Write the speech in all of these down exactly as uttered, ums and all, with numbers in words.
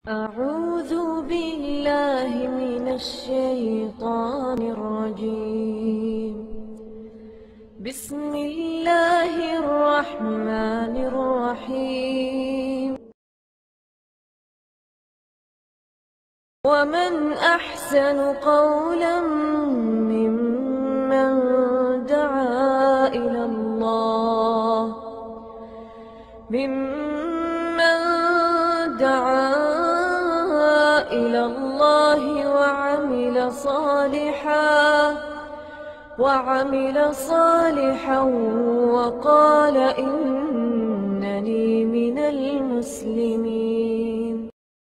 أعوذ بالله من الشيطان الرجيم. بسم الله الرحمن الرحيم. ومن أحسن قولا ممن دعا إلى الله ممن دعا إلى الله وعمل صالحا وعمل صالحا وقال إنني من المسلمين.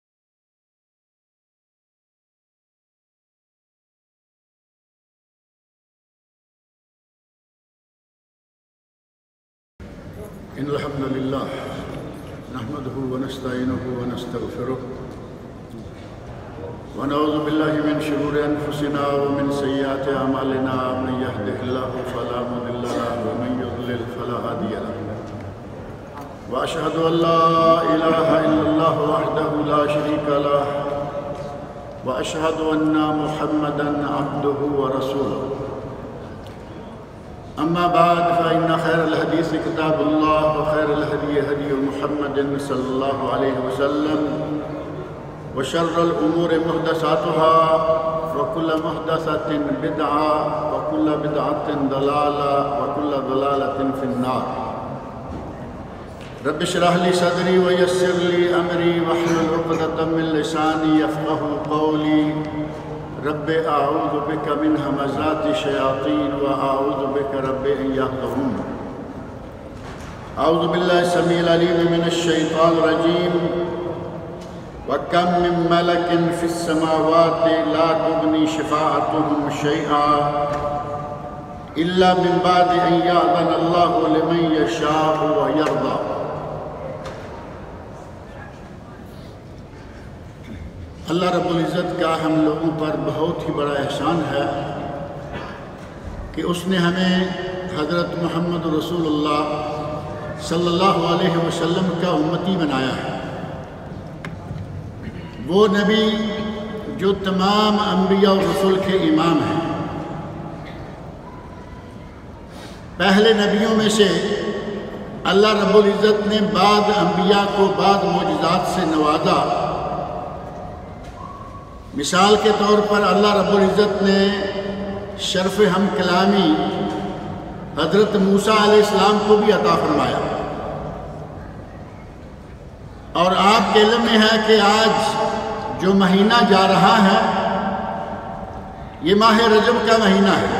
إن الحمد لله نحمده ونستعينه ونستغفره ونعوذ بالله من شرور أنفسنا ومن سيئات أعمالنا. من يهده الله فلا مضل له ومن يضلل فلا هادي له. وأشهد أن لا إله إلا الله وحده لا شريك له وأشهد أن محمدا عبده ورسوله. أما بعد فإن خير الحديث كتاب الله وخير الهدي هدي محمد صلى الله عليه وسلم وشر الأمور محدثاتها وكل محدثة بدعة وكل بدعة ضلالة وكل ضلالة في النار. رب اشرح لي صدري ويسر لي أمري واحلل عقدة من لساني يفقهوا قولي. رب أعوذ بك من همزات الشياطين وأعوذ بك رب أن يحضرون. أعوذ بالله السميع العليم من الشيطان الرجيم. وكم من ملك في السماوات لا تغني شفاعتهم شيئا إلا من بعد أن يأذن الله لمن يشاء ويرضى. اللہ رب العزت کا ہم لوگوں پر بہت ہی بڑا احسان ہے کہ اس نے ہمیں حضرت محمد رسول اللہ صلی اللہ علیہ وسلم کا امتی بنایا ہے. وہ نبی جو تمام انبیاء و رسول کے امام ہیں. پہلے نبیوں میں سے اللہ رب العزت نے بعض انبیاء کو بعض معجزات سے نوازا. مثال کے طور پر اللہ رب العزت نے شرف ہم کلامی حضرت موسیٰ علیہ السلام کو بھی عطا فرمایا. اور آپ کے علم میں ہے کہ آج جو مہینہ جا رہا ہے یہ ماہ رجب کا مہینہ ہے.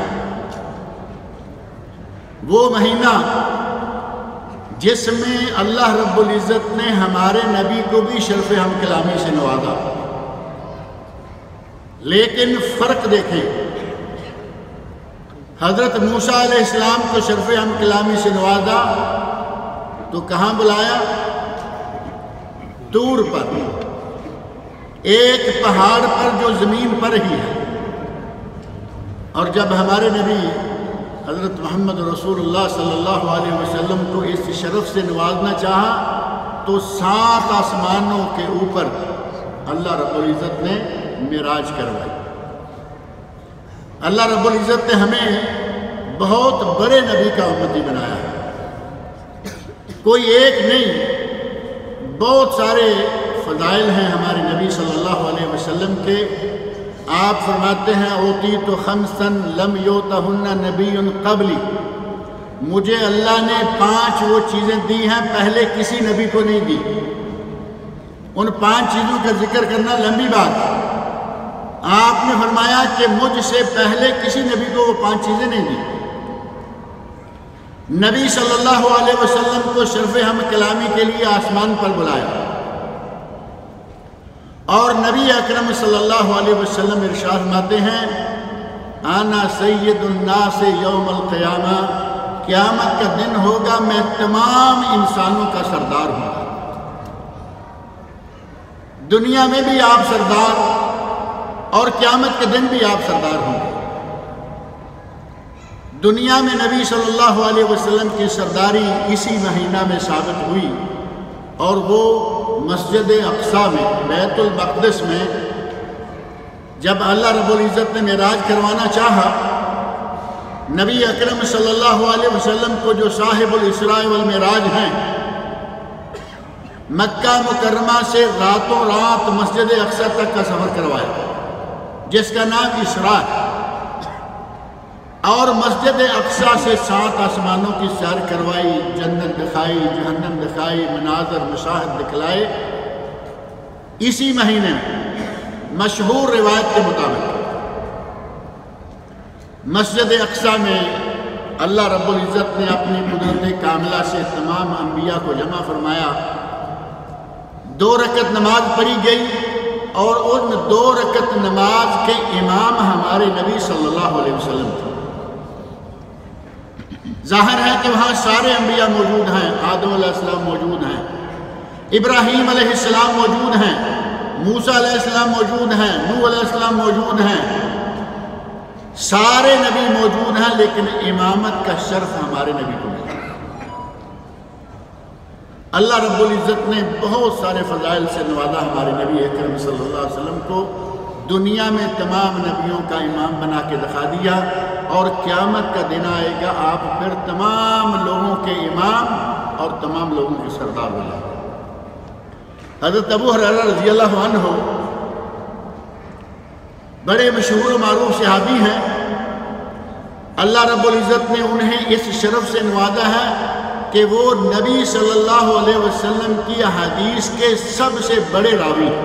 وہ مہینہ جس میں اللہ رب العزت نے ہمارے نبی کو بھی شرف ہم کلامی سے نوازا. لیکن فرق دیکھیں، حضرت موسیٰ علیہ السلام کو شرف ہم کلامی سے نوازا تو کہاں بلایا؟ طور پر، ایک پہاڑ پر جو زمین پر ہی ہے. اور جب ہمارے نبی حضرت محمد رسول اللہ صلی اللہ علیہ وسلم کو اس شرف سے نوازنا چاہا تو سات آسمانوں کے اوپر اللہ رب العزت نے معراج کروائی. اللہ رب العزت نے ہمیں بہت بڑے نبی کا امتی بنایا ہے. کوئی ایک نہیں، بہت سارے فضائل ہیں ہمارے نبی صلی اللہ علیہ وسلم کے. آپ فرماتے ہیں اوتیت خمسن لم یؤتہن نبی قبلی. مجھے اللہ نے پانچ وہ چیزیں دی ہیں پہلے کسی نبی کو نہیں دی. ان پانچ چیزوں کا ذکر کرنا لمبی بات ہے. آپ نے فرمایا کہ مجھ سے پہلے کسی نبی کو وہ پانچ چیزیں نہیں دی. نبی صلی اللہ علیہ وسلم کو شرف ہم کلامی کے لیے آسمان پر بلایا. اور نبی اکرم صلی اللہ علیہ وسلم ارشاد فرماتے ہیں انا سید الناس یوم القیامہ. قیامت کا دن ہوگا میں تمام انسانوں کا سردار ہوں. دنیا میں بھی آپ سردار اور قیامت کے دن بھی آپ سردار ہوں گے. دنیا میں نبی صلی اللہ علیہ وسلم کی سرداری اسی مہینہ میں ثابت ہوئی اور وہ مسجد اقصی میں بیت المقدس میں جب اللہ رب العزت نے معراج کروانا چاہا، نبی اکرم صلی اللہ علیہ وسلم کو جو صاحب الاسراء والمعراج ہیں، مکہ مکرمہ سے راتوں رات مسجد اقصی تک کا سفر کروایا جس کا نام اسراء ہے، اور مسجد اقصی سے سات آسمانوں کی سیر کروائی، جنت دکھائی، جہنم دکھائی، مناظر مشاہد دکھلائے۔ اسی مہینے میں مشہور روایت کے مطابق مسجد اقصی میں اللہ رب العزت نے اپنی قدرت کاملہ سے تمام انبیاء کو جمع فرمایا، دو رکعت نماز پڑھی گئی، اور ان دو رکعت نماز کے امام ہمارے نبی صلی اللہ علیہ وسلم تھے۔ ظاہر ہے کہ وہاں سارے انبیاء موجود ہیں، آدم علیہ السلام موجود ہیں، ابراہیم علیہ السلام موجود ہیں، موسیٰ علیہ السلام موجود ہیں، نوح علیہ السلام موجود ہیں، سارے نبی موجود ہیں، لیکن امامت کا شرف ہمارے نبی کو ملا۔ اللہ رب العزت نے بہت سارے فضائل سے نوازا ہمارے نبی اکرم صلی اللہ علیہ وسلم کو، دنیا میں تمام نبیوں کا امام بنا کے دکھا دیا، اور قیامت کا دن آئے گا آپ پھر تمام لوگوں کے امام اور تمام لوگوں کے سردار بنا۔ حضرت ابو ہریرہ رضی اللہ عنہ بڑے مشہور و معروف صحابی ہیں، اللہ رب العزت نے انہیں اس شرف سے نوازا ہے کہ وہ نبی صلی اللہ علیہ وسلم کی احادیث کے سب سے بڑے راوی ہیں۔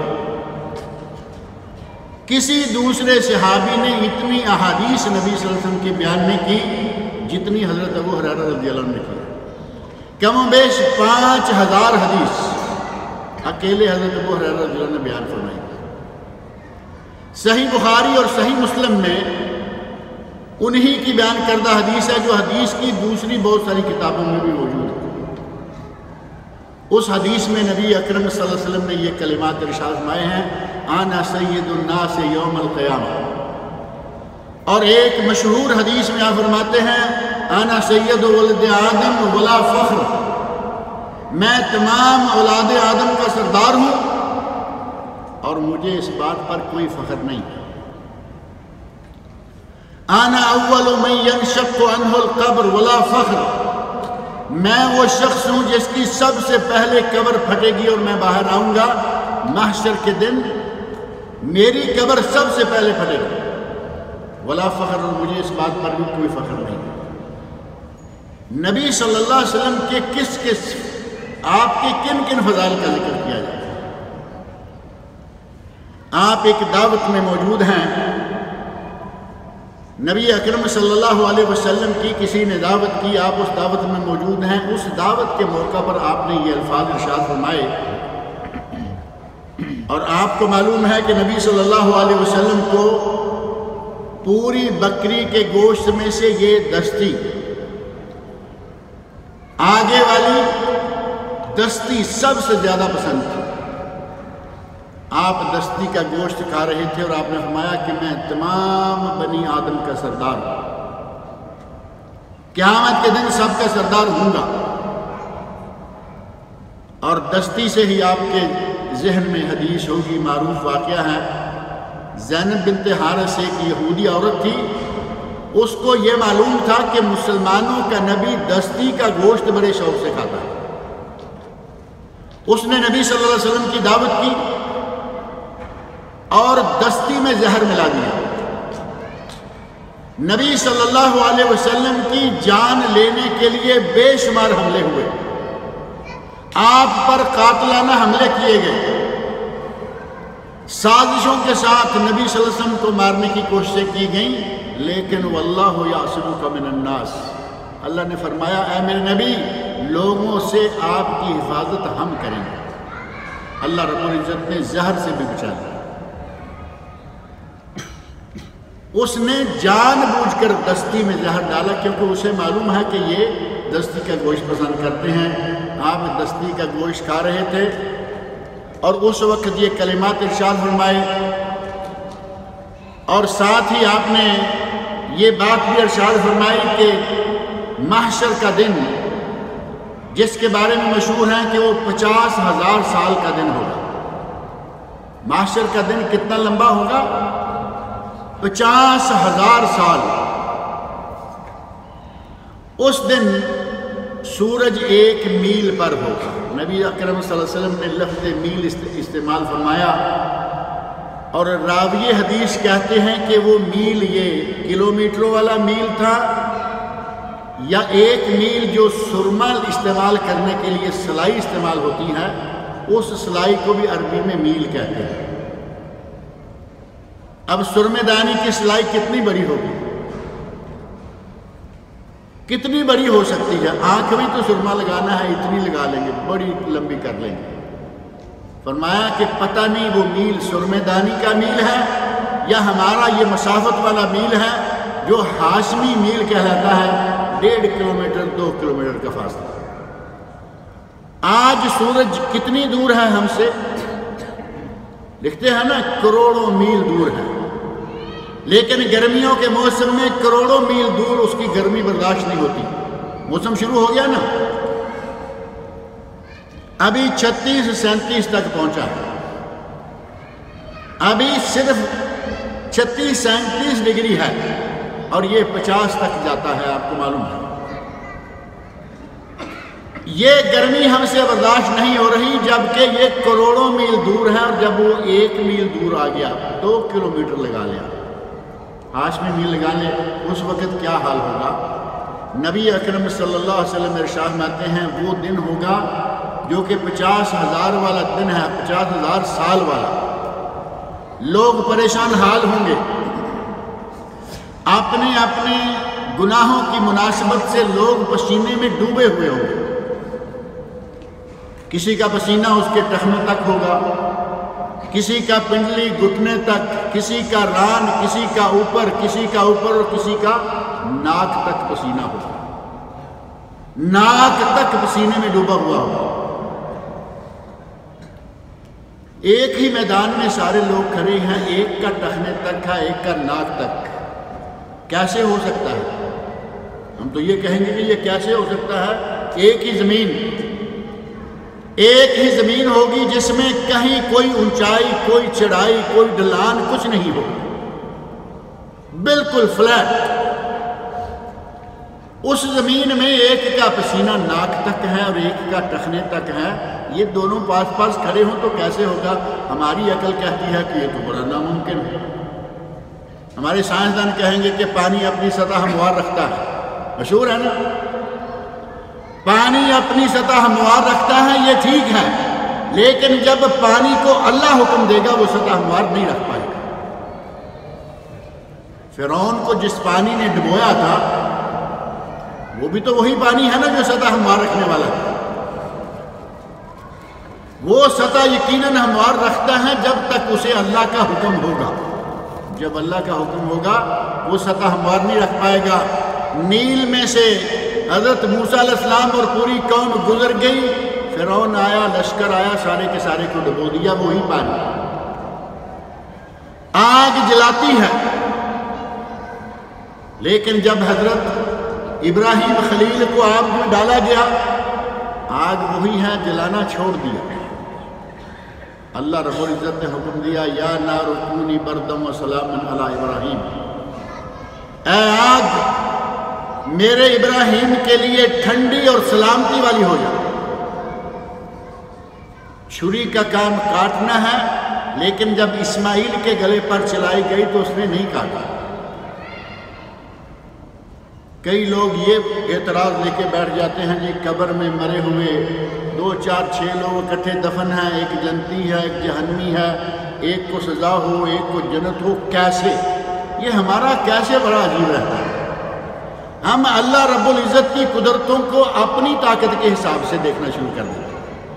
کسی دوسرے صحابی نے اتنی احادیث نبی صلی اللہ علیہ وسلم کی بیان نہیں کی جتنی حضرت ابو ہریرہ رضی اللہ عنہ نے کی۔ کم و بیش پانچ ہزار حدیث اکیلے حضرت ابو ہریرہ رضی اللہ عنہ نے بیان فرمائی۔ صحیح بخاری اور صحیح مسلم میں انہی کی بیان کردہ حدیث ہے جو حدیث کی دوسری بہت ساری کتابوں میں بھی موجود ہے۔ اس حدیث میں نبی اکرم صلی اللہ علیہ وسلم نے یہ کلمات ارشاد فرمائے ہیں، آنا سید الناس یوم القیامہ، اور ایک مشہور حدیث میں آپ فرماتے ہیں آنا سید ولد آدم ولا فخر، میں تمام اولاد آدم کا سردار ہوں اور مجھے اس بات پر کوئی فخر نہیں۔ آنا اول من ینشق عنہ القبر ولا فخر، میں وہ شخص ہوں جس کی سب سے پہلے قبر پھٹے گی اور میں باہر آؤں گا محشر کے دن، میری قبر سب سے پہلے پھٹے گی، ولا فخر، اور مجھے اس بات پر بھی کوئی فخر نہیں۔ نبی صلی اللہ علیہ وسلم کے کس کس آپ کے کن کن فضائل کا ذکر کیا جائے؟ آپ ایک دعوت میں موجود ہیں، نبی اکرم صلی اللہ علیہ وسلم کی کسی نے دعوت کی، آپ اس دعوت میں موجود ہیں، اس دعوت کے موقع پر آپ نے یہ الفاظ ارشاد فرمائے، اور آپ کو معلوم ہے کہ نبی صلی اللہ علیہ وسلم کو پوری بکری کے گوشت میں سے یہ دستی، آگے والی دستی سب سے زیادہ پسند تھی۔ آپ دستی کا گوشت کھا رہے تھے اور آپ نے فرمایا کہ میں تمام بنی آدم کا سردار ہوں، قیامت کے دن سب کا سردار ہوں گا۔ اور دستی سے ہی آپ کے ذہن میں حدیث ہوگی، معروف واقعہ ہے، زینب بنت حارث ایک یہودی عورت تھی، اس کو یہ معلوم تھا کہ مسلمانوں کا نبی دستی کا گوشت بڑے شوق سے کھاتا ہے۔ اس نے نبی صلی اللہ علیہ وسلم کی دعوت کی اور دستی میں زہر ملا دیا۔ نبی صلی اللہ علیہ وسلم کی جان لینے کے لیے بے شمار حملے ہوئے، آپ پر قاتلانہ حملے کیے گئے، سازشوں کے ساتھ نبی صلی اللہ علیہ وسلم کو مارنے کی کوششیں کی گئیں، لیکن واللہ یعصمک من الناس، اللہ نے فرمایا اے میرے نبی لوگوں سے آپ کی حفاظت ہم کریں گے۔ اللہ رب العزت نے زہر سے بھی بچا لیا۔ اس نے جان بوجھ کر دستی میں زہر ڈالا کیونکہ اسے معلوم ہے کہ یہ دستی کا گوشت پسند کرتے ہیں۔ آپ دستی کا گوشت کھا رہے تھے اور اس وقت یہ کلمات ارشاد فرمائے، اور ساتھ ہی آپ نے یہ بات بھی ارشاد فرمائی کہ محشر کا دن جس کے بارے میں مشہور ہیں کہ وہ پچاس ہزار سال کا دن ہوگا. محشر کا دن کتنا لمبا ہوگا؟ پچاس ہزار سال. اس دن سورج ایک میل پر ہوگا. نبی اکرم صلی اللہ علیہ وسلم نے لفظ میل استعمال فرمایا، اور راوی حدیث کہتے ہیں کہ وہ میل یہ کلومیٹروں والا میل تھا، یا ایک میل جو سرما استعمال کرنے کے لیے سلائی استعمال ہوتی ہے، اس سلائی کو بھی عربی میں میل کہتے ہیں. اب سرمے دانی کی سلائی کتنی بڑی ہوگی؟ کتنی بڑی ہو سکتی ہے؟ آنکھ میں تو سرما لگانا ہے، اتنی لگا لیں گے، بڑی لمبی کر لیں گے. فرمایا کہ پتہ نہیں وہ میل سرمے دانی کا میل ہے یا ہمارا یہ مسافت والا میل ہے جو ہاشمی میل کہلاتا ہے، ڈیڑھ کلومیٹر دو کلومیٹر کا فاصلہ. آج سورج کتنی دور ہے ہم سے؟ لکھتے ہیں نا کروڑوں میل دور ہے، لیکن گرمیوں کے موسم میں کروڑوں میل دور اس کی گرمی برداشت نہیں ہوتی. موسم شروع ہو گیا نا، ابھی چھتیس سینتیس تک پہنچا ہے، ابھی صرف چھتیس سینتیس ڈگری ہے اور یہ پچاس تک جاتا ہے. آپ کو معلوم ہے یہ گرمی ہم سے برداشت نہیں ہو رہی، جبکہ یہ کروڑوں میل دور ہے. اور جب وہ ایک میل دور آ گیا، دو کلومیٹر لگا لیا، ہاشمی میل لگا لے، اس وقت کیا حال ہوگا؟ نبی اکرم صلی اللہ علیہ وسلم ارشاد فرماتے ہیں وہ دن ہوگا جو کہ پچاس ہزار والا دن ہے، پچاس ہزار سال والا. لوگ پریشان حال ہوں گے، اپنے اپنے گناہوں کی مناسبت سے لوگ پسینے میں ڈوبے ہوئے ہوں گے. کسی کا پسینہ اس کے ٹخنوں تک ہوگا، کسی کا پنڈلی گھٹنے تک، کسی کا ران، کسی کا اوپر، کسی کا اوپر اور کسی کا ناک تک پسینہ ہوگا. ناک تک پسینے میں ڈوبا ہوا ہوگا. ایک ہی میدان میں سارے لوگ کھڑے ہیں، ایک کا ٹخنے تک ہے، ایک کا ناک تک. کیسے ہو سکتا ہے؟ ہم تو یہ کہیں گے کہ یہ کیسے ہو سکتا ہے؟ ایک ہی زمین ایک ہی زمین ہوگی جس میں کہیں کوئی اونچائی، کوئی چڑھائی، کوئی ڈھلان کچھ نہیں ہوگی، بالکل فلیٹ. اس زمین میں ایک کا پسینہ ناک تک ہے اور ایک کا ٹخنے تک ہے. یہ دونوں پاس پاس کھڑے ہوں تو کیسے ہوگا؟ ہماری عقل کہتی ہے کہ یہ تو بڑا ناممکن ہے. ہمارے سائنسدان کہیں گے کہ پانی اپنی سطح ہموار رکھتا ہے، مشہور ہے نا، پانی اپنی سطح ہموار رکھتا ہے، یہ ٹھیک ہے، لیکن جب پانی کو اللہ حکم دے گا وہ سطح ہموار نہیں رکھ پائے گا. فرعون کو جس پانی نے ڈبویا تھا وہ بھی تو وہی پانی ہے نا جو سطح ہموار رکھنے والا ہے. وہ سطح یقیناً ہموار رکھتا ہے جب تک اسے اللہ کا حکم ہوگا. جب اللہ کا حکم ہوگا وہ سطح ہموار نہیں رکھ پائے گا. نیل میں سے حضرت موسیٰ علیہ السلام اور پوری قوم گزر گئی، فرعون آیا، لشکر آیا، سارے کے سارے کو ڈبو دیا. وہی پانی آگ جلاتی ہے، لیکن جب حضرت ابراہیم خلیل کو آگ میں ڈالا گیا، آگ وہی ہے، جلانا چھوڑ دیا. اللہ رب العزت نے حکم دیا، یا نار کونی بردم و سلام علی ابراہیم، اے آگ میرے ابراہیم کے لیے ٹھنڈی اور سلامتی والی ہو جا. چھری کا کام کاٹنا ہے، لیکن جب اسماعیل کے گلے پر چلائی گئی تو اس نے نہیں کاٹا. کئی لوگ یہ اعتراض لے کے بیٹھ جاتے ہیں جی قبر میں مرے ہوئے دو چار چھ لوگ اکٹھے دفن ہیں، ایک جنتی ہے ایک جہنمی ہے، ایک کو سزا ہو ایک کو جنت ہو. کیسے؟ یہ ہمارا کیسے بڑا عجیب رہتا ہے. ہم اللہ رب العزت کی قدرتوں کو اپنی طاقت کے حساب سے دیکھنا شروع کر دیتے ہیں.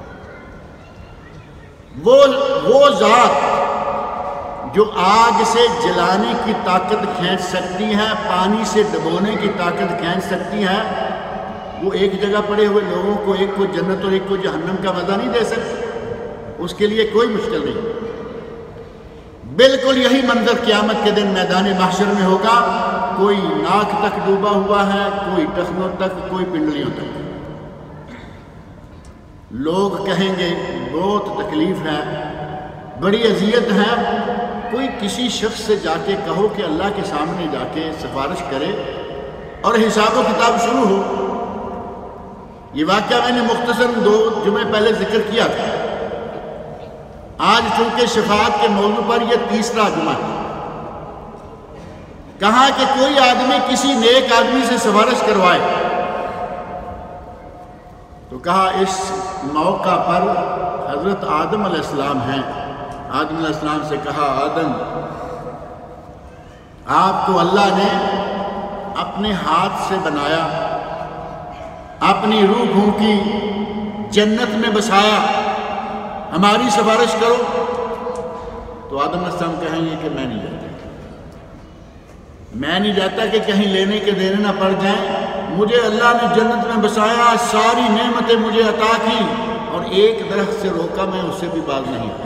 وہ وہ ذات جو آگ سے جلانے کی طاقت کھینچ سکتی ہے، پانی سے ڈبونے کی طاقت کھینچ سکتی ہے، وہ ایک جگہ پڑے ہوئے لوگوں کو، ایک کو جنت اور ایک کو جہنم کا مزہ نہیں دے سکتی. اس کے لیے کوئی مشکل نہیں. بالکل یہی منظر قیامت کے دن میدان محشر میں ہوگا. کوئی ناک تک ڈوبا ہوا ہے، کوئی ٹخنوں تک، کوئی پنڈلیوں تک. لوگ کہیں گے بہت تکلیف ہے، بڑی اذیت ہے، کوئی کسی شخص سے جا کے کہو کہ اللہ کے سامنے جا کے سفارش کرے اور حساب و کتاب شروع ہو۔ یہ واقعہ میں نے مختصر دو جمعے پہلے ذکر کیا تھا۔ آج چونکہ شفاعت کے موضوع پر یہ تیسرا جمعہ ہے، کہا کہ کوئی آدمی کسی نیک آدمی سے سفارش کروائے تو کہا اس موقع پر حضرت آدم علیہ السلام ہیں۔ آدم علیہ السلام سے کہا آدم، آپ کو اللہ نے اپنے ہاتھ سے بنایا، اپنی روح پھونکی، جنت میں بسایا، ہماری سفارش کرو۔ تو آدم علیہ السلام کہیں گے کہ میں نہیں جاتا، میں نہیں جاتا کہ کہیں لینے کے دینے نہ پڑ جائیں، مجھے اللہ نے جنت میں بسایا، ساری نعمتیں مجھے عطا کی اور ایک درخت سے روکا، میں اس سے بھی باز نہیں ہوا۔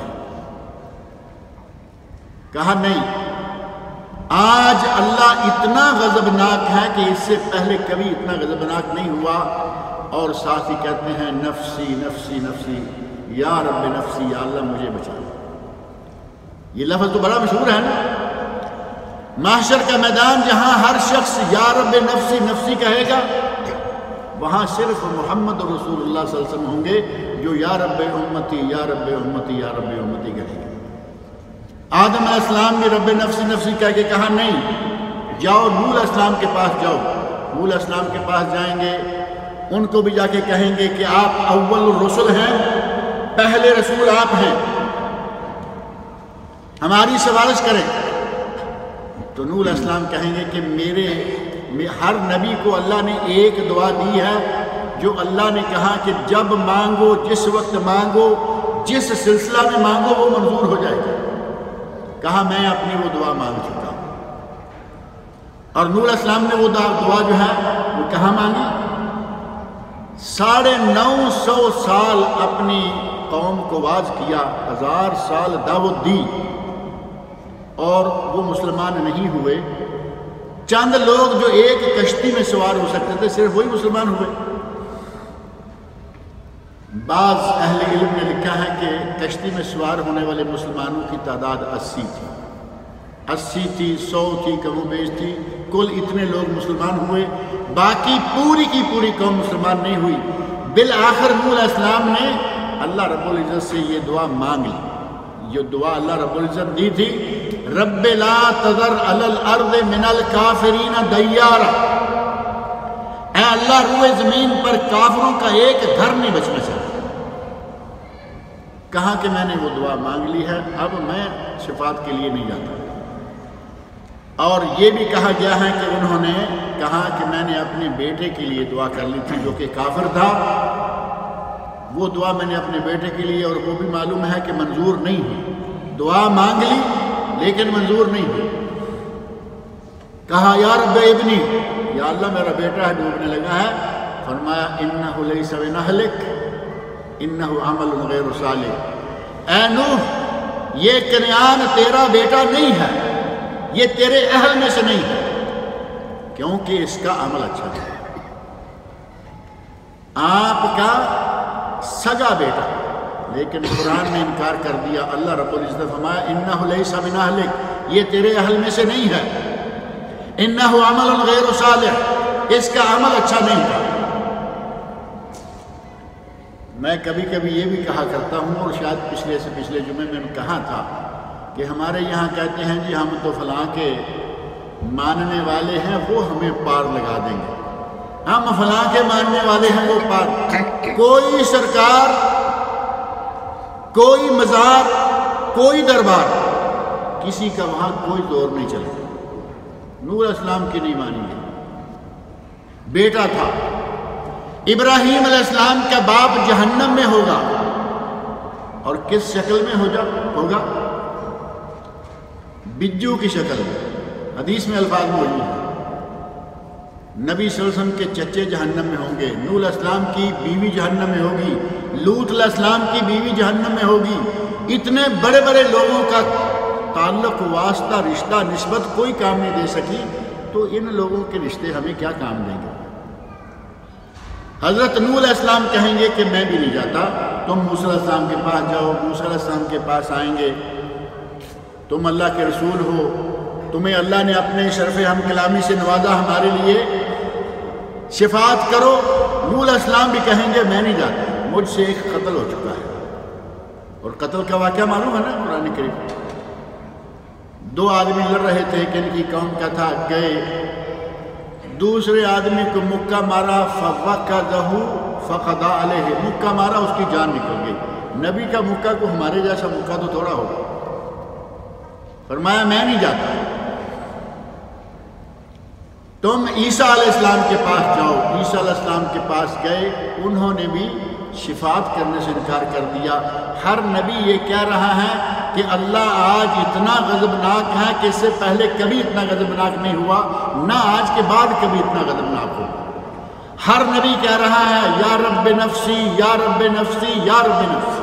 کہا نہیں، آج اللہ اتنا غضبناک ہے کہ اس سے پہلے کبھی اتنا غضبناک نہیں ہوا، اور ساتھ ہی کہتے ہیں نفسی نفسی نفسی یا رب نفسی، یا اللہ مجھے بچا۔ یہ لفظ تو بڑا مشہور ہے نا، محشر کا میدان جہاں ہر شخص یا رب نفسی نفسی کہے گا، وہاں صرف محمد رسول اللہ صلی اللہ علیہ وسلم ہوں گے جو یا رب امتی یا رب امتی یا رب امتی کہیں گے۔ آدم علیہ السلام نے رب نفسی نفسی کہہ کے کہا نہیں، جاؤ نوح علیہ السلام کے پاس جاؤ۔ نوح علیہ السلام کے پاس جائیں گے، ان کو بھی جا کے کہیں گے کہ آپ اول الرسل ہیں، پہلے رسول آپ ہیں، ہماری سفارش کریں۔ تو نوح علیہ السلام کہیں گے کہ میرے ہر نبی کو اللہ نے ایک دعا دی ہے جو اللہ نے کہا کہ جب مانگو، جس وقت مانگو، جس سلسلہ میں مانگو وہ منظور ہو جائے گا۔ کہا میں اپنی وہ دعا مانگ چکا ہوں۔ اور نوح علیہ السلام نے وہ دعا جو ہے وہ کہاں مانگی؟ ساڑھے نو سو سال اپنی قوم کو واعظ کیا، ہزار سال دعوت دی، اور وہ مسلمان نہیں ہوئے۔ چند لوگ جو ایک کشتی میں سوار ہو سکتے تھے، صرف وہی مسلمان ہوئے۔ بعض اہل علم نے لکھا ہے کہ کشتی میں سوار ہونے والے مسلمانوں کی تعداد اسی تھی، اسی تھی، سو تھی، کم و بیش تھی، کل اتنے لوگ مسلمان ہوئے، باقی پوری کی پوری قوم مسلمان نہیں ہوئی۔ بالآخر نوح علیہ السلام نے اللہ رب العزت سے یہ دعا مانگ لی۔ یہ دعا اللہ رب العزت دی تھی، رب لا تذر علی الارض من الکافرین دیارا، اے اللہ روئے زمین پر کافروں کا ایک گھر نہیں بچنا چاہتا۔ کہا کہ میں نے وہ دعا مانگ لی ہے، اب میں شفاعت کے لیے نہیں جاتا۔ اور یہ بھی کہا گیا ہے کہ انہوں نے کہا کہ میں نے اپنے بیٹے کے لیے دعا کر لی تھی جو کہ کافر تھا، وہ دعا میں نے اپنے بیٹے کے لیے، اور وہ بھی معلوم ہے کہ منظور نہیں ہوئی۔ دعا مانگ لی لیکن منظور نہیں ہوئی۔ کہا یا رب ابنی، یا اللہ میرا بیٹا ہے ڈوبنے لگا ہے۔ فرمایا انہ لیس من اہلک انہ عمل غیر صالح، اے نوح یہ کنعان تیرا بیٹا نہیں ہے، یہ تیرے اہل میں سے نہیں ہے، کیونکہ اس کا عمل اچھا ہے۔ آپ کا سگا بیٹا، لیکن قرآن نے انکار کر دیا۔ اللہ رب العزت نے فرمایا انہ لیس من اہلک، یہ تیرے اہل میں سے نہیں ہے، انہ عمل غیر صالح، اس کا عمل اچھا نہیں تھا۔ میں کبھی کبھی یہ بھی کہا کرتا ہوں، اور شاید پچھلے سے پچھلے جمعے میں کہا تھا کہ ہمارے یہاں کہتے ہیں جی ہم تو فلاں کے ماننے والے ہیں، وہ ہمیں پار لگا دیں گے، ہم فلاں کے ماننے والے ہیں وہ پار۔ کوئی سرکار، کوئی مزار، کوئی دربار، کسی کا وہاں کوئی زور نہیں چلے گا۔ نوح علیہ السلام کی نہیں مانیں گے، بیٹا تھا۔ ابراہیم علیہ السلام کا باپ جہنم میں ہوگا، اور کس شکل میں ہو جا ہوگا؟ بجو کی شکل میں۔ حدیث میں الفاظ موجود ہیں، نبی صلی اللہ علیہ وسلم کے چچے جہنم میں ہوں گے، نوح علیہ السلام کی بیوی جہنم میں ہوگی، لوط علیہ السلام کی بیوی جہنم میں ہوگی۔ اتنے بڑے بڑے لوگوں کا تعلق، واسطہ، رشتہ، نسبت کوئی کام نہیں دے سکی، تو ان لوگوں کے رشتے ہمیں کیا کام دیں گے؟ حضرت نوح علیہ السلام کہیں گے کہ میں بھی نہیں جاتا، تم موسیٰ علیہ السلام کے پاس جاؤ، موسیٰ علیہ السلام کے پاس آئیں گے، تم اللہ کے رسول ہو، تمہیں اللہ نے اپنے شرف ہم کلامی سے نوازا، ہمارے لیے شفاعت کرو۔ نوح علیہ السلام بھی کہیں گے میں نہیں جاتا، مجھ سے ایک قتل ہو چکا ہے۔ اور قتل کا واقعہ معلوم ہے نا قرآن کریم، دو آدمی لڑ رہے تھے کہ ان کی قوم کا تھا، گئے دوسرے آدمی کو مکہ مارا، فَوَقَدَهُ فَقَضَى عَلَيْهِ، مکہ مارا، اس کی جان نکل گئی۔ نبی کا مکہ کو ہمارے جیسا مکہ تو تھوڑا ہوگا، فرمایا میں نہیں جاتا، تم عیسیٰ علیہ السلام کے پاس جاؤ۔ عیسیٰ علیہ السلام کے پاس گئے، انہوں نے بھی شفاعت کرنے سے انکار کر دیا۔ ہر نبی یہ کہہ رہا ہے کہ اللہ آج اتنا غضبناک ہے کہ اس سے پہلے کبھی اتنا غضبناک نہیں ہوا، نہ آج کے بعد کبھی اتنا غضبناک ہو۔ ہر نبی کہہ رہا ہے یا رب نفسی یا رب نفسی یا رب نفسی۔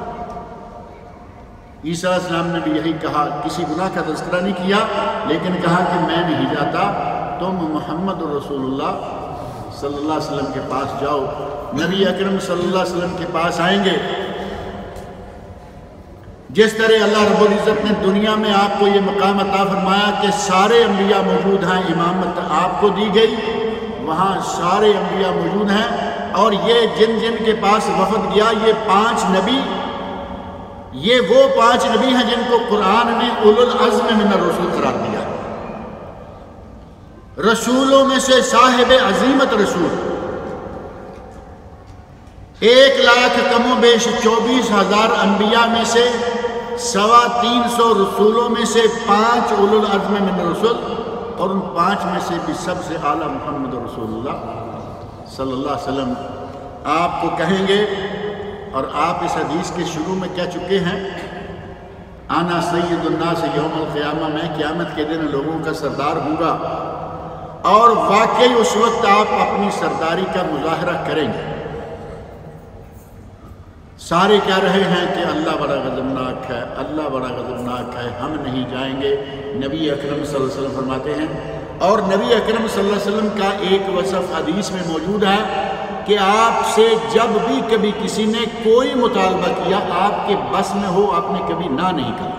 عیسیٰ علیہ السلام نے بھی یہی کہا، کسی گناہ کا تذکرہ نہیں کیا، لیکن کہا کہ میں نہیں جاتا، تم محمد رسول اللہ صلی اللہ علیہ وسلم کے پاس جاؤ۔ نبی اکرم صلی اللہ علیہ وسلم کے پاس آئیں گے۔ جس طرح اللہ رب العزت نے دنیا میں آپ کو یہ مقام عطا فرمایا کہ سارے انبیاء موجود ہیں، امامت آپ کو دی گئی، وہاں سارے انبیاء موجود ہیں، اور یہ جن جن کے پاس وفد گیا، یہ پانچ نبی، یہ وہ پانچ نبی ہیں جن کو قرآن نے اولو العزم من الرسول قرار دیا، رسولوں میں سے صاحب عظیمت رسول۔ ایک لاکھ کم و بیش چوبیس ہزار انبیاء میں سے سوا تین سو رسولوں میں سے پانچ اولو العزم من الرسول، اور ان پانچ میں سے بھی سب سے اعلیٰ محمد رسول اللہ صلی اللہ علیہ وسلم۔ آپ کو کہیں گے، اور آپ اس حدیث کے شروع میں کہہ چکے ہیں، آنا سید الناس یوم القیامہ، میں قیامت کے دن لوگوں کا سردار ہوں گا، اور واقعی اس وقت آپ اپنی سرداری کا مظاہرہ کریں گے۔ سارے کہہ رہے ہیں کہ اللہ بڑا غضبناک ہے، اللہ بڑا غضبناک ہے، ہم نہیں جائیں گے۔ نبی اکرم صلی اللہ علیہ وسلم فرماتے ہیں، اور نبی اکرم صلی اللہ علیہ وسلم کا ایک وصف حدیث میں موجود ہے کہ آپ سے جب بھی کبھی کسی نے کوئی مطالبہ کیا، آپ کے بس میں ہو، آپ نے کبھی نہ نہیں کہا۔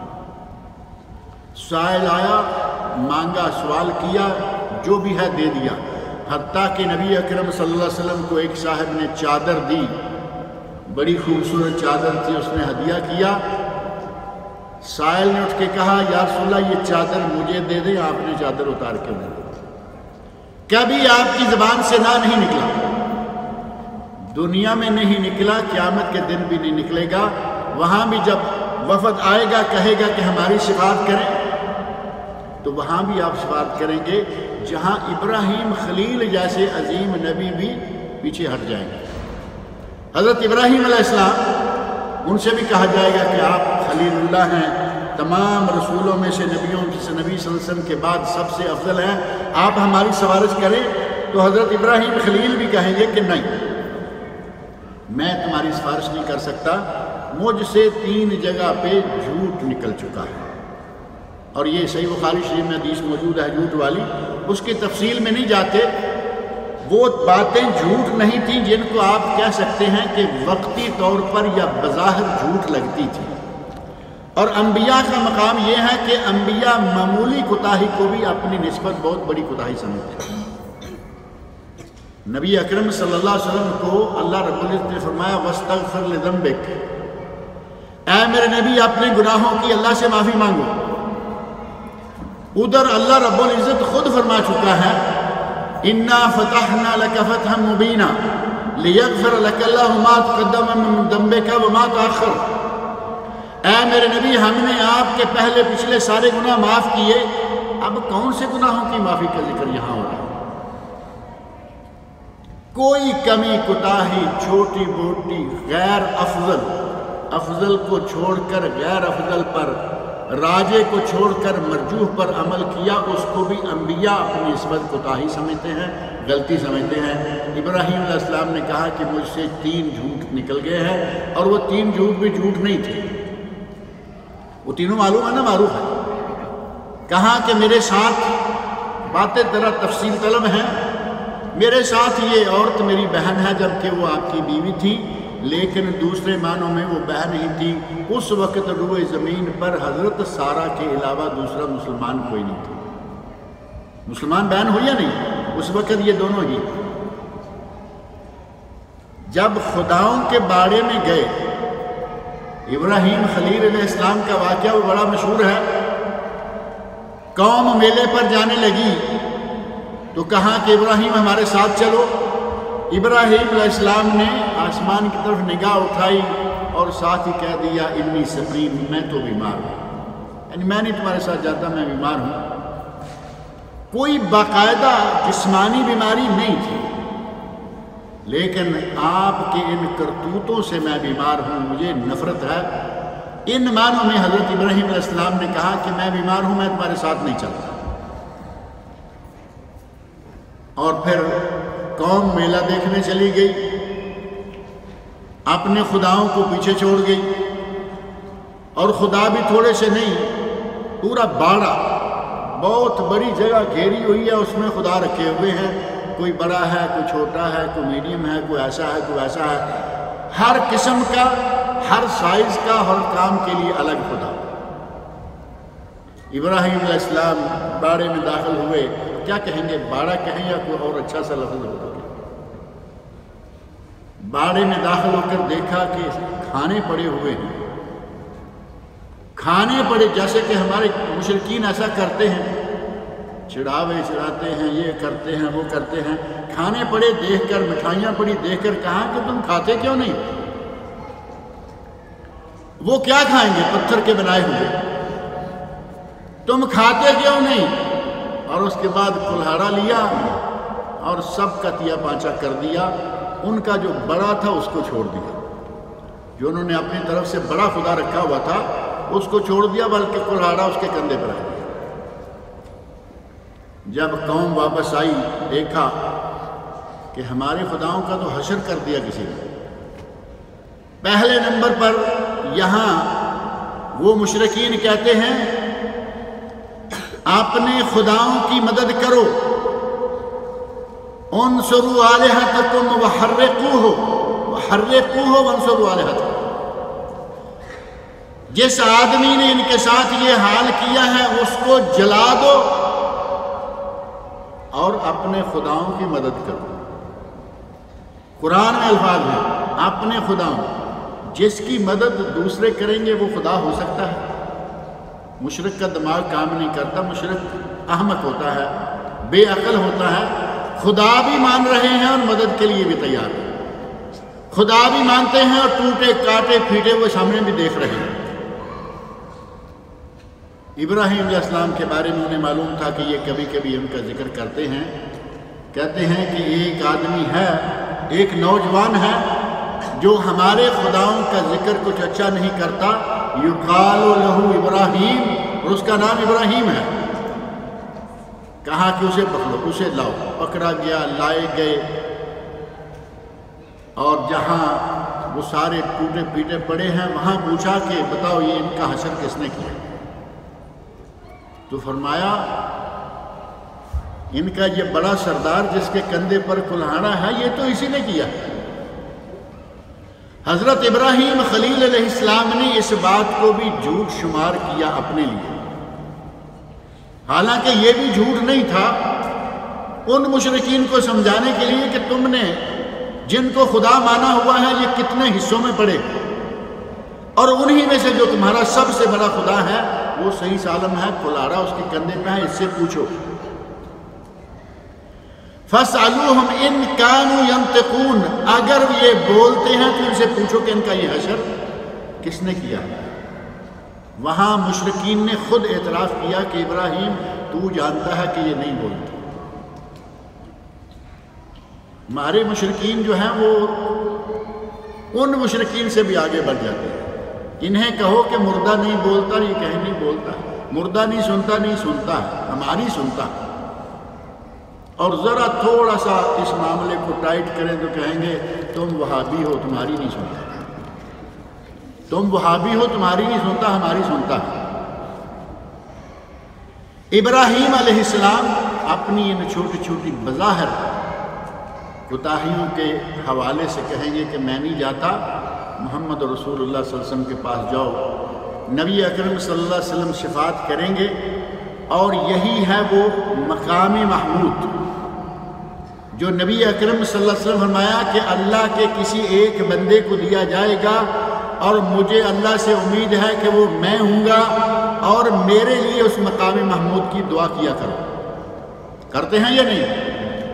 سائل آیا، مانگا، سوال کیا، جو بھی ہے دے دیا، حتیٰ کہ نبی اکرم صلی اللہ علیہ وسلم کو ایک صاحب نے چادر دی، بڑی خوبصورت چادر تھی، اس نے ہدیہ کیا۔ سائل نے اٹھ کے کہا یا رسول اللہ یہ چادر مجھے دے دیں، آپ نے چادر اتار کے دے دی۔ کبھی آپ کی زبان سے نہ نہیں نکلا، دنیا میں نہیں نکلا، قیامت کے دن بھی نہیں نکلے گا۔ وہاں بھی جب وفد آئے گا، کہے گا کہ ہماری شفاعت کریں، تو وہاں بھی آپ شفاعت کریں گے، جہاں ابراہیم خلیل جیسے عظیم نبی بھی پیچھے ہٹ جائیں گے۔ حضرت ابراہیم علیہ السلام، ان سے بھی کہا جائے گا کہ آپ خلیل اللہ ہیں، تمام رسولوں میں سے، نبیوں سے، نبی صلی اللہ علیہ وسلم کے بعد سب سے افضل ہیں، آپ ہماری سفارش کریں۔ تو حضرت ابراہیم خلیل بھی کہیں گے کہ نہیں، میں تمہاری سفارش نہیں کر سکتا، مجھ سے تین جگہ پہ جھوٹ نکل چکا ہے۔ اور یہ صحیح بخاری شریف میں حدیث موجود ہے جھوٹ والی، اس کی تفصیل میں نہیں جاتے۔ وہ باتیں جھوٹ نہیں تھیں جن کو آپ کہہ سکتے ہیں کہ وقتی طور پر یا بظاہر جھوٹ لگتی تھی۔ اور انبیاء کا مقام یہ ہے کہ انبیاء معمولی کوتاہی کو بھی اپنی نسبت بہت بڑی کوتاہی سمجھتے ہیں۔ نبی اکرم صلی اللہ علیہ وسلم کو اللہ رب العزت نے فرمایا وَاسْتَغْفِرْ لِذَنْبِكَ، اے میرے نبی اپنے گناہوں کی اللہ سے معافی مانگو۔ ادھر اللہ رب العزت خود فرما چکا ہے اِنَّا فَتَحْنَا لَكَ فَتْحًا مُبِينًا لِيَغْفِرَ لَكَ اللَّهُ مَا تَقَدَّمَ مِن ذَنبِكَ وَمَا تَأَخَّرَ، اے میرے نبی ہم نے آپ کے پہلے پچھلے سارے گناہ معاف کیے، اب کون سے گناہوں کی معافی کا ذکر یہاں ہو رہا ہے؟ کوئی کمی کوتاہی چھوٹی موٹی غیر افضل، افضل کو چھوڑ کر غیر افضل پر، راجے کو چھوڑ کر مرجوح پر عمل کیا، اس کو بھی انبیاء اپنی نسبت کوتاہی سمجھتے ہیں، غلطی سمجھتے ہیں۔ ابراہیم علیہ السلام نے کہا کہ مجھ سے تین جھوٹ نکل گئے ہیں، اور وہ تین جھوٹ بھی جھوٹ نہیں تھے، وہ تینوں معلوم ہے نا، معروف ہے۔ کہا کہ میرے ساتھ باتیں ذرا تفصیل طلب ہیں، میرے ساتھ یہ عورت میری بہن ہے جبکہ وہ آپ کی بیوی تھی، لیکن دوسرے معنوں میں وہ بہن ہی تھی۔ اس وقت روئے زمین پر حضرت سارہ کے علاوہ دوسرا مسلمان کوئی نہیں تھا۔ مسلمان بہن ہوئی یا نہیں؟ اس وقت یہ دونوں ہی۔ جب خداؤں کے باڑے میں گئے، ابراہیم خلیل علیہ السلام کا واقعہ وہ بڑا مشہور ہے۔ قوم میلے پر جانے لگی تو کہا کہ ابراہیم ہمارے ساتھ چلو۔ ابراہیم علیہ السلام نے آسمان کی طرف نگاہ اٹھائی اور ساتھ ہی کہہ دیا انی سقیم، میں تو بیمار ہوں، یعنی میں نہیں تمہارے ساتھ جاتا، میں بیمار ہوں۔ کوئی باقاعدہ جسمانی بیماری نہیں تھی، لیکن آپ کے ان کرتوتوں سے میں بیمار ہوں، مجھے نفرت ہے۔ ان معنوں میں حضرت ابراہیم علیہ السلام نے کہا کہ میں بیمار ہوں، میں تمہارے ساتھ نہیں چلتا۔ اور پھر قوم میلہ دیکھنے چلی گئی، اپنے خداؤں کو پیچھے چھوڑ گئی، اور خدا بھی تھوڑے سے نہیں، پورا باڑہ، بہت بڑی جگہ گھیری ہوئی ہے، اس میں خدا رکھے ہوئے ہیں۔ کوئی بڑا ہے، کوئی چھوٹا ہے، کوئی میڈیم ہے، کوئی ایسا ہے، کوئی ایسا ہے، ہر قسم کا، ہر سائز کا، ہر کام کے لیے الگ خدا۔ ابراہیم علیہ السلام باڑے میں داخل ہوئے، کیا کہیں گے، باڑہ کہیں یا کوئی اور اچھا سا لفظ ہوگا؟ باڑے میں داخل ہو کر دیکھا کہ کھانے پڑے ہوئے ہیں، کھانے پڑے، جیسے کہ ہمارے مشرکین ایسا کرتے ہیں، چڑھاوے چڑھاتے ہیں، یہ کرتے ہیں، وہ کرتے ہیں۔ کھانے پڑے دیکھ کر، مٹھائیاں پڑی دیکھ کر کہا کہ تم کھاتے کیوں نہیں؟ وہ کیا کھائیں گے؟ پتھر کے بنائے ہوئے۔ تم کھاتے کیوں نہیں؟ اور اس کے بعد کلہاڑا لیا اور سب کا تیا پانچا کر دیا۔ ان کا جو بڑا تھا اس کو چھوڑ دیا، جو انہوں نے اپنی طرف سے بڑا خدا رکھا ہوا تھا اس کو چھوڑ دیا، بلکہ کلہاڑا اس کے کندھے پر رکھ دیا۔ جب قوم واپس آئی، دیکھا کہ ہمارے خداؤں کا تو حشر کر دیا کسی نے۔ پہلے نمبر پر یہاں وہ مشرکین کہتے ہیں اپنے خداؤں کی مدد کرو، انصروا آلہتکم وحرقوہ وحرقوہ وانصروا آلہتکم۔ جس آدمی نے ان کے ساتھ یہ حال کیا ہے اس کو جلا دو اور اپنے خداؤں کی مدد کرو۔ قرآن میں الفاظ ہیں اپنے خداؤں، جس کی مدد دوسرے کریں گے وہ خدا ہو سکتا ہے؟ مشرک کا دماغ کام نہیں کرتا، مشرک احمق ہوتا ہے، بے عقل ہوتا ہے۔ خدا بھی مان رہے ہیں اور مدد کے لیے بھی تیار ہیں، خدا بھی مانتے ہیں اور ٹوٹے کاٹے پھیٹے وہ سامنے بھی دیکھ رہے ہیں۔ ابراہیم علیہ السلام کے بارے میں انہیں معلوم تھا کہ یہ کبھی کبھی ان کا ذکر کرتے ہیں، کہتے ہیں کہ ایک آدمی ہے، ایک نوجوان ہے جو ہمارے خداؤں کا ذکر کچھ اچھا نہیں کرتا، یقال لہ ابراہیم، اور اس کا نام ابراہیم ہے۔ کہا کہ اسے پکڑو، اسے لاؤ۔ پکڑا گیا، لائے گئے، اور جہاں وہ سارے ٹوٹے پیٹے پڑے ہیں وہاں پوچھا کہ بتاؤ یہ ان کا حشر کس نے کیا؟ تو فرمایا ان کا یہ بڑا سردار جس کے کندھے پر کلہاڑا ہے یہ تو اسی نے کیا۔ حضرت ابراہیم خلیل علیہ السلام نے اس بات کو بھی جھوٹ شمار کیا اپنے لیے، حالانکہ یہ بھی جھوٹ نہیں تھا، ان مشرکین کو سمجھانے کے لیے کہ تم نے جن کو خدا مانا ہوا ہے یہ کتنے حصوں میں پڑے، اور انہی میں سے جو تمہارا سب سے بڑا خدا ہے وہ صحیح سالم ہے، کلہاڑا اس کے کندھے پہ ہے، اس سے پوچھو۔ فَاسْأَلُوهُمْ إِن كَانُوا يَنْطِقُونَ، اگر یہ بولتے ہیں تو ان سے پوچھو کہ ان کا یہ حشر کس نے کیا۔ وہاں مشرکین نے خود اعتراف کیا کہ ابراہیم تو جانتا ہے کہ یہ نہیں بولتے۔ ہمارے مشرکین جو ہیں وہ ان مشرکین سے بھی آگے بڑھ جاتے ہیں۔ انہیں کہو کہ مردہ نہیں بولتا، یہ کہیں نہیں بولتا، مردہ نہیں سنتا، نہیں سنتا ہے، ہماری سنتا۔ اور ذرا تھوڑا سا اس معاملے کو ٹائٹ کریں تو کہیں گے تم وہابی ہو، تمہاری نہیں سنتا، تم وہابی ہو، تمہاری نہیں سنتا، ہماری سنتا ہے۔ ابراہیم علیہ السلام اپنی ان چھوٹی چھوٹی بظاہر کوتاہیوں کے حوالے سے کہیں گے کہ میں نہیں جاتا، محمد رسول اللہ صلی اللہ علیہ وسلم کے پاس جاؤ، نبی اکرم صلی اللہ علیہ وسلم شفاعت کریں گے، اور یہی ہے وہ مقام محمود جو نبی اکرم صلی اللہ علیہ وسلم فرمایا کہ اللہ کے کسی ایک بندے کو دیا جائے گا، اور مجھے اللہ سے امید ہے کہ وہ میں ہوں گا، اور میرے لیے اس مقام محمود کی دعا کیا کرو۔ کرتے ہیں یا نہیں؟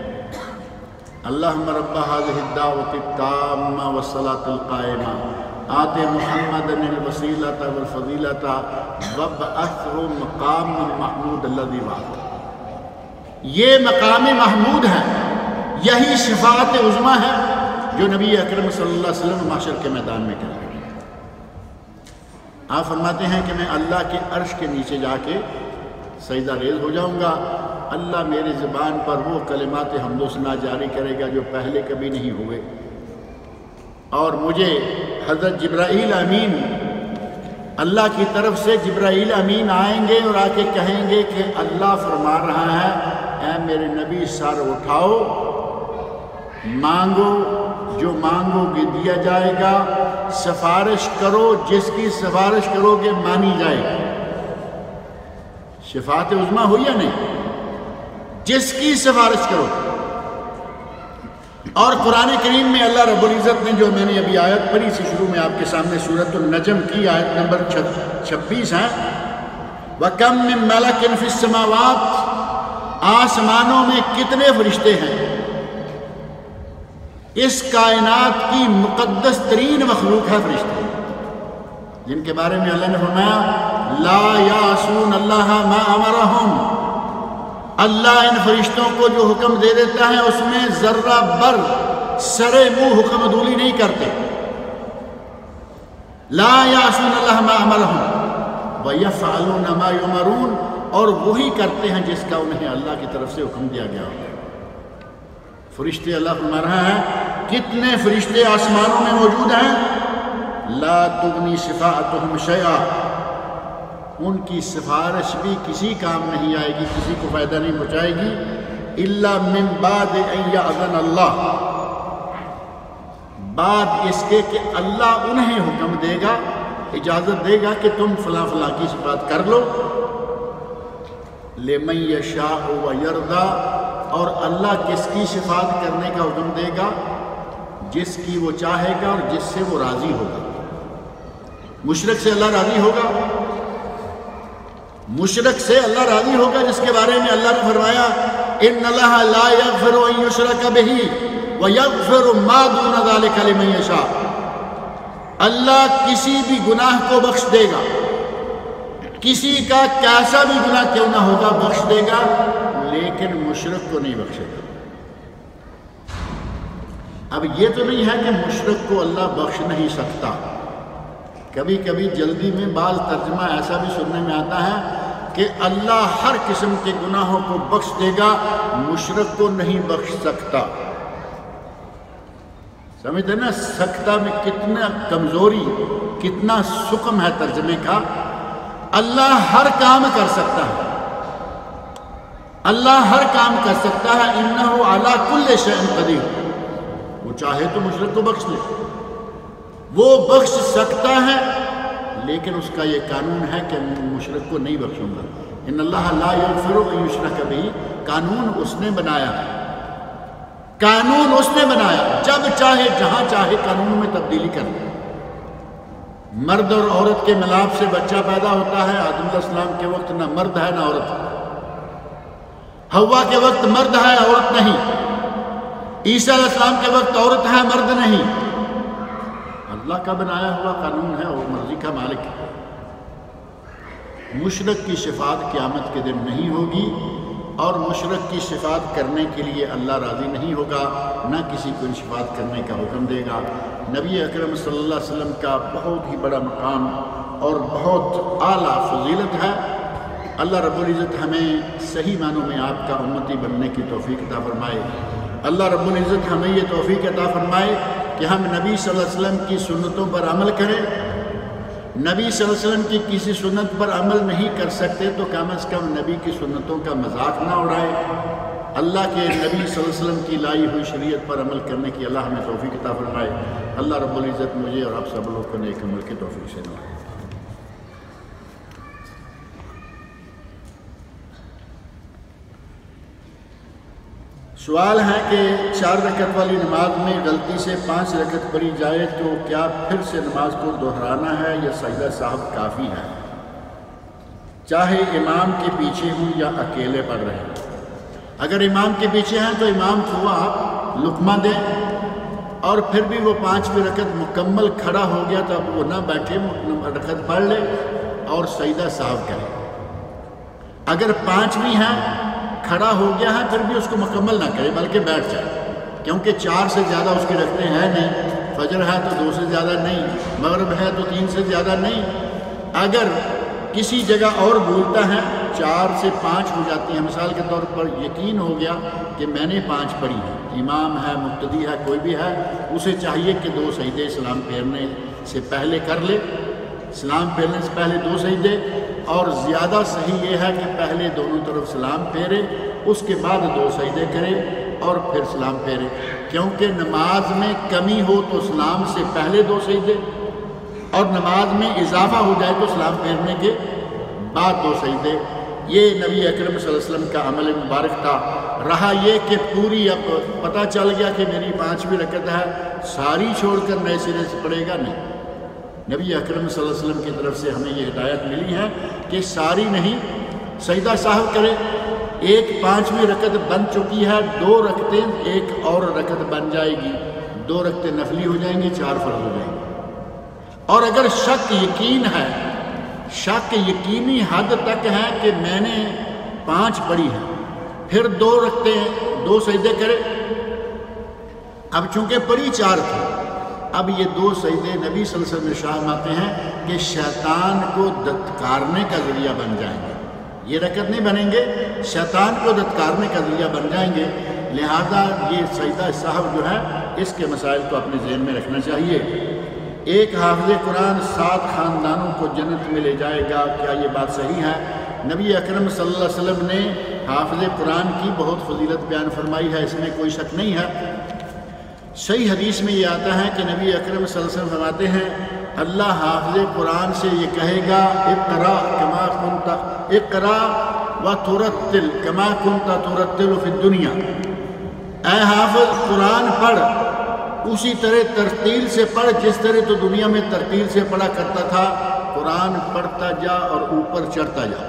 اللہم رب هذه الدعوة التامة والصلاة القائمة آت محمد الوسیلۃ والفضیلۃ وابعثہ مقام محمود الذی وعدہ۔ یہ مقام محمود ہے، یہی شفاعت عظمیٰ ہے جو نبی اکرم صلی اللہ علیہ وسلم محشر کے میدان میں کریں گے۔ آپ فرماتے ہیں کہ میں اللہ کے عرش کے نیچے جا کے سجدہ ریز ہو جاؤں گا، اللہ میری زبان پر وہ کلمات حمد و ثنا جاری کرے گا جو پہلے کبھی نہیں ہوئے، اور مجھے حضرت جبرائیل امین اللہ کی طرف سے جبرائیل امین آئیں گے اور آ کے کہیں گے کہ اللہ فرما رہا ہے اے میرے نبی سر اٹھاؤ، مانگو جو مانگو گے دیا جائے گا، سفارش کرو جس کی سفارش کرو گے مانی جائے گی۔ شفاعت عظمیٰ ہوئی یا نہیں؟ جس کی سفارش کرو۔ اور قرآن کریم میں اللہ رب العزت نے جو میں نے ابھی آیت پڑھی سی شروع میں آپ کے سامنے سورۃ النجم کی آیت نمبر چھبیس ہے، وَكَمْ مِن مَلَكٍ فِي السَّمَاوَاتِ، آسمانوں میں کتنے فرشتے ہیں، اس کائنات کی مقدس ترین مخلوق ہے فرشتے، جن کے بارے میں اللہ نے فرمایا لا یعصون اللہ ما امرہم، اللہ ان فرشتوں کو جو حکم دے دیتا ہے اس میں ذرہ بر سرے منہ حکم عدولی نہیں کرتے۔ لا یعصون اللہ ما امرہم ویفعلون ما یؤمرون، اور وہی کرتے ہیں جس کا انہیں اللہ کی طرف سے حکم دیا گیا ہوتا ہے۔ فرشتے اللہ فرما رہا ہے کتنے فرشتے آسمانوں میں موجود ہیں، لا تغنی شفاعتہم شیئا، ان کی سفارش بھی کسی کام نہیں آئے گی، کسی کو فائدہ نہیں پہنچائے گی، الا من بعد ان یأذن اللہ، بعد اس کے کہ اللہ انہیں حکم دے گا، اجازت دے گا کہ تم فلاں فلاں کی شفاعت کر لو، لمن یشاء ویرضی، اور اللہ کس کی شفاعت کرنے کا حکم دے گا، جس کی وہ چاہے گا اور جس سے وہ راضی ہوگا۔ مشرک سے اللہ راضی ہوگا، مشرک سے اللہ راضی ہوگا جس کے بارے میں اللہ نے فرمایا ان اللہ لا یغفر ان یشرک بہ ویغفر ما دون ذلک لمن یشاء، اللہ کسی بھی گناہ کو بخش دے گا، کسی کا کیسا بھی گناہ کیوں نہ ہوگا بخش دے گا، لیکن مشرک کو نہیں بخشے گا۔ اب یہ تو نہیں ہے کہ مشرک کو اللہ بخش نہیں سکتا، کبھی کبھی جلدی میں بعض ترجمہ ایسا بھی سننے میں آتا ہے کہ اللہ ہر قسم کے گناہوں کو بخش دے گا، مشرک کو نہیں بخش سکتا۔ سمجھتے نا سکتا میں کتنا کمزوری، کتنا سقم ہے ترجمے کا۔ اللہ ہر کام کر سکتا ہے، اللہ ہر کام کر سکتا ہے، انہ علی کل شیء قدیر، وہ چاہے تو مشرک کو بخش لے، وہ بخش سکتا ہے، لیکن اس کا یہ قانون ہے کہ مشرک کو نہیں بخشوں گا۔ ان اللہ لا یغفر ان یشرک بہ، قانون اس نے بنایا ہے، قانون اس نے بنایا، جب چاہے جہاں چاہے قانون میں تبدیلی کر دے۔ مرد اور عورت کے ملاپ سے بچہ پیدا ہوتا ہے، آدم علیہ السلام کے وقت نہ مرد ہے نہ عورت ہے، حوا کے وقت مرد ہے عورت نہیں، عیسیٰ علیہ السلام کے وقت عورت ہے مرد نہیں۔ اللہ کا بنایا ہوا قانون ہے اور مرضی کا مالک ہے۔ مشرک کی شفاعت قیامت کے دن نہیں ہوگی، اور مشرک کی شفاعت کرنے کے لیے اللہ راضی نہیں ہوگا، نہ کسی کو ان شفاعت کرنے کا حکم دے گا۔ نبی اکرم صلی اللہ علیہ وسلم کا بہت ہی بڑا مقام اور بہت اعلیٰ فضیلت ہے۔ اللہ رب العزت ہمیں صحیح معنوں میں آپ کا امتی بننے کی توفیق عطا فرمائے۔ اللہ رب العزت ہمیں یہ توفیق عطا فرمائے کہ ہم نبی صلی اللہ علیہ وسلم کی سنتوں پر عمل کریں۔ نبی صلی اللہ علیہ وسلم کی کسی سنت پر عمل نہیں کر سکتے تو کم از کم نبی کی سنتوں کا مذاق نہ اڑائے۔ اللہ کے نبی صلی اللہ علیہ وسلم کی لائی ہوئی شریعت پر عمل کرنے کی اللہ ہمیں توفیق عطا فرمائے۔ اللہ رب العزت مجھے اور آپ سب لوگ کو نیک عمل کی توفیق سے نوازے۔ سوال ہے کہ چار رکعت والی نماز میں غلطی سے پانچ رکعت پڑھی جائے تو کیا پھر سے نماز کو دہرانا ہے یا سجدہ صاحب کافی ہے، چاہے امام کے پیچھے ہوں یا اکیلے پڑھ رہے ہیں؟ اگر امام کے پیچھے ہیں تو امام کو آپ لقمہ دیں، اور پھر بھی وہ پانچویں رکعت مکمل کھڑا ہو گیا تو اب وہ نہ بیٹھے، رکعت پڑھ لے اور سجدہ صاحب کرے۔ اگر پانچویں ہے کھڑا ہو گیا ہے پھر بھی اس کو مکمل نہ کرے بلکہ بیٹھ جائے، کیونکہ چار سے زیادہ اس کے رکھتے ہیں نہیں، فجر ہے تو دو سے زیادہ نہیں، مغرب ہے تو تین سے زیادہ نہیں۔ اگر کسی جگہ اور بھولتا ہے چار سے پانچ ہو جاتی ہیں، مثال کے طور پر یقین ہو گیا کہ میں نے پانچ پڑھی ہے، امام ہے مقتدی ہے کوئی بھی ہے، اسے چاہیے کہ دو سجدے سلام پھیرنے سے پہلے کر لے، سلام پھیرنے سے پہلے دو سجدے، اور زیادہ صحیح یہ ہے کہ پہلے دونوں طرف سلام پھیرے اس کے بعد دو سجدے کرے اور پھر سلام پھیرے، کیونکہ نماز میں کمی ہو تو سلام سے پہلے دو سجدے، اور نماز میں اضافہ ہو جائے تو سلام پھیرنے کے بعد دو سجدے۔ یہ نبی اکرم صلی اللہ علیہ وسلم کا عمل مبارک تھا۔ رہا یہ کہ پوری اب پتہ چل گیا کہ میری پانچویں رکعت ہے، ساری چھوڑ کر نئے سرے سے پڑھے گا نہیں۔ نبی اکرم صلی اللہ علیہ وسلم کی طرف سے ہمیں یہ ہدایت ملی ہے کہ ساری نہیں، سجدہ صاحب کرے۔ ایک پانچویں رکعت بن چکی ہے، دو رکعتیں ایک اور رکعت بن جائے گی، دو رکعتیں نفلی ہو جائیں گی، چار فرض ہو جائیں گی۔ اور اگر شک یقین ہے، شک یقینی حد تک ہے کہ میں نے پانچ پڑھی ہے، پھر دو رکعتیں دو سجدے کرے۔ اب چونکہ پڑھی چار تھی، اب یہ دو سجدے نبی صلی اللہ علیہ وسلم ارشاد آتے ہیں کہ شیطان کو دتکارنے کا ذریعہ بن جائیں گے، یہ رکعت نہیں بنیں گے، شیطان کو دتکارنے کا ذریعہ بن جائیں گے۔ لہذا یہ سجدہ صاحب جو ہے اس کے مسائل کو اپنے ذہن میں رکھنا چاہیے۔ ایک حافظ قرآن سات خاندانوں کو جنت میں لے جائے گا، کیا یہ بات صحیح ہے؟ نبی اکرم صلی اللہ علیہ وسلم نے حافظ قرآن کی بہت فضیلت بیان فرمائی ہے، اس میں کوئی شک نہیں ہے۔ صحیح حدیث میں یہ آتا ہے کہ نبی اکرم صلی اللہ علیہ وسلم فرماتے ہیں اللہ حافظ قرآن سے یہ کہے گا اقرا کما کنت اقرا وترتل کما کنت ترتل فی الدنیا، اے حافظ قرآن پڑھ، اسی طرح ترتیل سے پڑھ جس طرح تو دنیا میں ترتیل سے پڑھا کرتا تھا، قرآن پڑھتا جا اور اوپر چڑھتا جا۔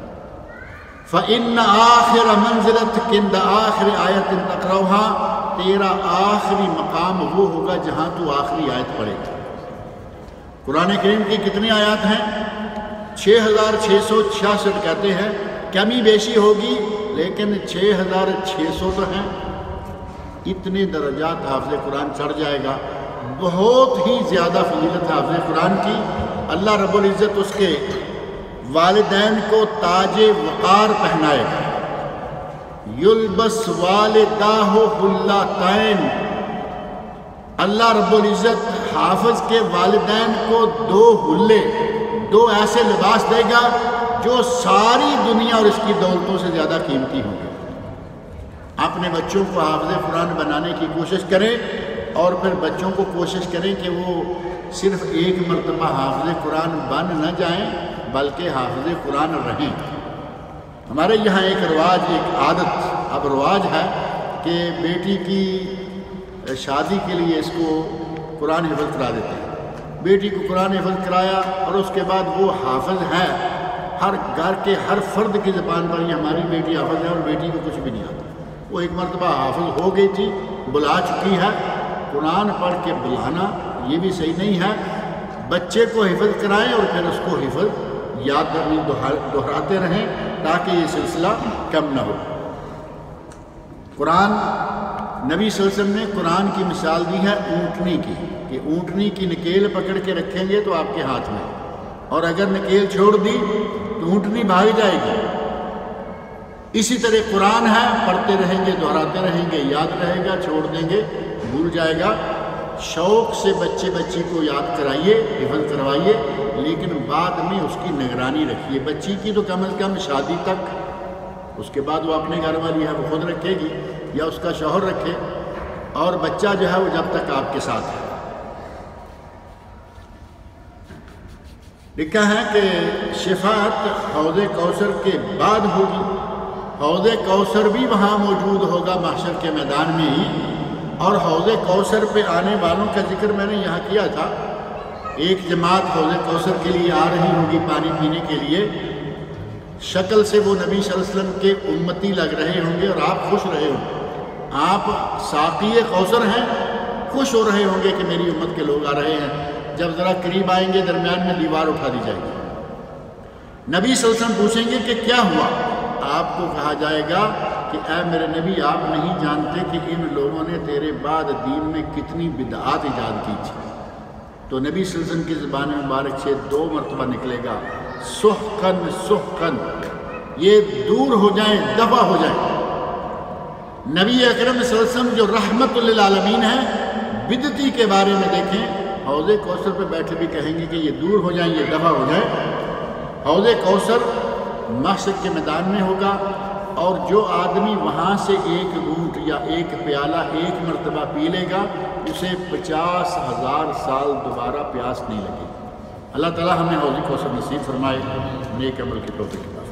فَإِنَّ آخِرَ مَنزِلَتْ كِنْدَ آخِرِ آیَةٍ تَقْرَوْهَا، تیرا آخری مقام وہ ہوگا جہاں تو آخری آیت پڑھے گا۔ قرآن کریم کی کتنی آیات ہیں؟ چھ ہزار چھ سو چھیاسٹھ کہتے ہیں، کمی بیشی ہوگی لیکن چھ ہزار چھ سو تو ہیں۔ اتنے درجات حافظ قرآن چڑھ جائے گا، بہت ہی زیادہ فضیلت حافظ قرآن کی۔ اللہ رب العزت اس کے والدین کو تاج وقار پہنائے گا، یلبس والداہ حلتین، اللہ رب العزت حافظ کے والدین کو دو حلے، دو ایسے لباس دے گا جو ساری دنیا اور اس کی دولتوں سے زیادہ قیمتی ہوں گے۔ اپنے بچوں کو حافظ قرآن بنانے کی کوشش کریں، اور پھر بچوں کو کوشش کریں کہ وہ صرف ایک مرتبہ حافظ قرآن بن نہ جائیں بلکہ حافظ قرآن رہیں۔ ہمارے یہاں ایک رواج، ایک عادت اب رواج ہے کہ بیٹی کی شادی کے لیے اس کو قرآن حفظ کرا دیتے ہیں۔ بیٹی کو قرآن حفظ کرایا اور اس کے بعد وہ حافظ ہے، ہر گھر کے ہر فرد کی زبان پر یہ ہماری بیٹی حافظ ہے اور بیٹی کو کچھ بھی نہیں آتا۔ وہ ایک مرتبہ حافظ ہو گئی تھی، بلا چکی ہے، قرآن پڑھ کے بلانا یہ بھی صحیح نہیں ہے۔ بچے کو حفظ کرائیں اور پھر اس کو حفظ یاد کرنی دہراتے رہیں تاکہ یہ سلسلہ کم نہ ہو۔ قرآن نبی صلی اللہ علیہ وسلم نے قرآن کی مثال دی ہے اونٹنی کی، کہ اونٹنی کی نکیل پکڑ کے رکھیں گے تو آپ کے ہاتھ میں، اور اگر نکیل چھوڑ دی تو اونٹنی بھاگ جائے گی۔ اسی طرح قرآن ہے، پڑھتے رہیں گے، دہراتے رہیں گے، یاد رہے گا، چھوڑ دیں گے بھول جائے گا۔ شوق سے بچے بچی کو یاد کرائیے، حفظ کروائیے، لیکن بعد میں اس کی نگرانی رکھیے۔ بچی کی تو کم از کم شادی تک اس کے بعد وہ اپنے گھر والی ہے وہ خود رکھے گی یا اس کا شوہر رکھے، اور بچہ جو ہے وہ جب تک آپ کے ساتھ ہے۔ لکھا ہے کہ شفاعت حوض کوثر کے بعد ہوگی، حوض کوثر بھی وہاں موجود ہوگا محشر کے میدان میں ہی، اور حوض کوثر پہ آنے والوں کا ذکر میں نے یہاں کیا تھا۔ ایک جماعت حوض کوثر کے لیے آ رہی ہوگی پانی پینے کے لیے، شکل سے وہ نبی صلی اللہ علیہ وسلم کے امتی لگ رہے ہوں گے اور آپ خوش رہے ہوں گے، آپ ساقی کوثر ہیں، خوش ہو رہے ہوں گے کہ میری امت کے لوگ آ رہے ہیں۔ جب ذرا قریب آئیں گے درمیان میں دیوار اٹھا دی جائے گی، نبی صلی اللہ علیہ وسلم پوچھیں گے کہ کیا ہوا؟ آپ کو کہا جائے گا کہ اے میرے نبی، آپ نہیں جانتے کہ ان لوگوں نے تیرے بعد دین میں کتنی بدعات ایجاد کی تھی۔ تو نبی صلی اللہ علیہ وسلم کی زبان مبارک سے دو مرتبہ نکلے گا سحقن سحقن، یہ دور ہو جائیں، دفع ہو جائیں۔ نبی اکرم صلی اللہ علیہ وسلم جو رحمت للعالمین ہیں، بدعتی کے بارے میں دیکھیں، حوض کوثر پہ بیٹھے بھی کہیں گے کہ یہ دور ہو جائیں، یہ دفع ہو جائیں۔ حوض کوثر محشر کے میدان میں ہوگا، اور جو آدمی وہاں سے ایک گھونٹ یا ایک پیالہ ایک مرتبہ پی لے گا، اسے پچاس ہزار سال دوبارہ پیاس نہیں لگے۔ اللہ تعالیٰ ہمیں حوض کوثر نصیب فرمائے، نیک عمل کی توفیق۔